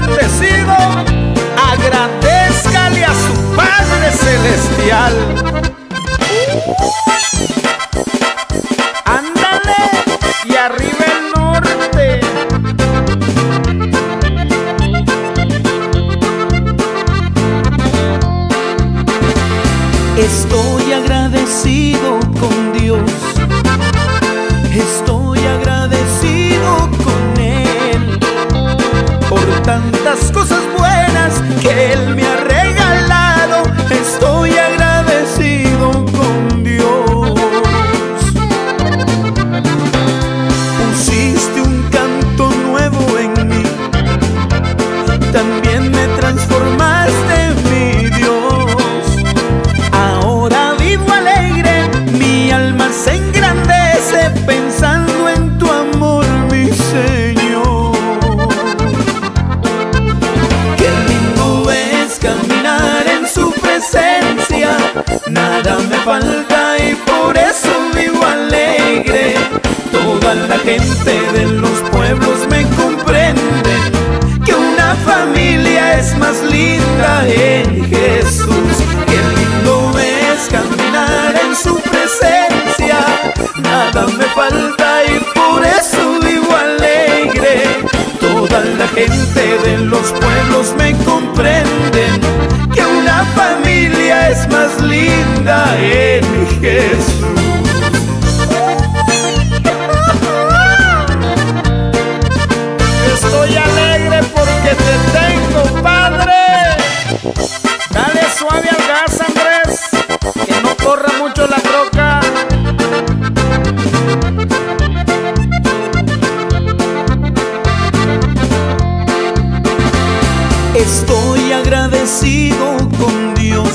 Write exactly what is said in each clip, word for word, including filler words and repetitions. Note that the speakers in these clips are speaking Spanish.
bendecido, agradézcale a su Padre Celestial. Ándale, y arriba el norte. Estoy agradecido con Dios, estoy agradecido con Él por tantas cosas buenas que Él me ha regalado. Estoy agradecido con Dios. Pusiste un canto nuevo en mí, también me transformaste, mi Dios. Ahora vivo alegre, mi alma se engrandece pensando en tu amor, mi Señor. Qué lindo es caminar en su presencia, nada me falta y por eso vivo alegre. Toda la gente de los pueblos me comprende que una familia es más linda en Jesús. Qué lindo es caminar en su presencia, nada me falta y por eso vivo alegre. Toda la gente de los pueblos me comprenden que una familia es más linda en Jesús. Estoy alegre porque te tengo, Padre. Dale suave al gas, Andrés, que no corra mucho la troca. Estoy agradecido con Dios,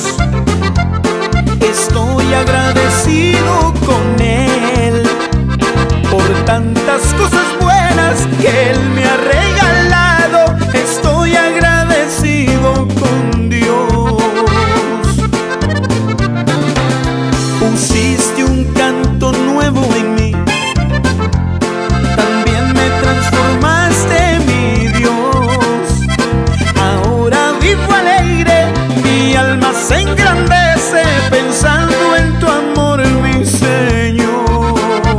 estoy agradecido con Él por tantas cosas buenas que Él me ha regalado. Estoy agradecido con Dios. Pusiste un canto nuevo en mí, también me transformaste, mi Dios. Ahora vivo alegre, mi alma se engrandece pensando en tu amor, mi Señor.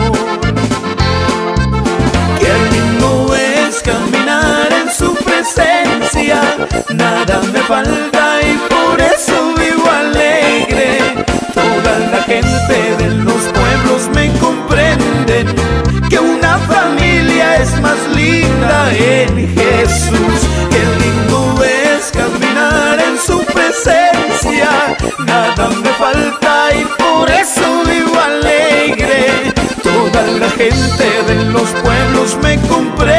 Qué lindo es caminar en su presencia, nada me falta y por eso vivo alegre. Toda la gente de los pueblos me comprenden que una familia es más linda en Jesús. Qué lindo es caminar en su presencia, nada me falta y por eso vivo alegre. Toda la gente de los pueblos me comprende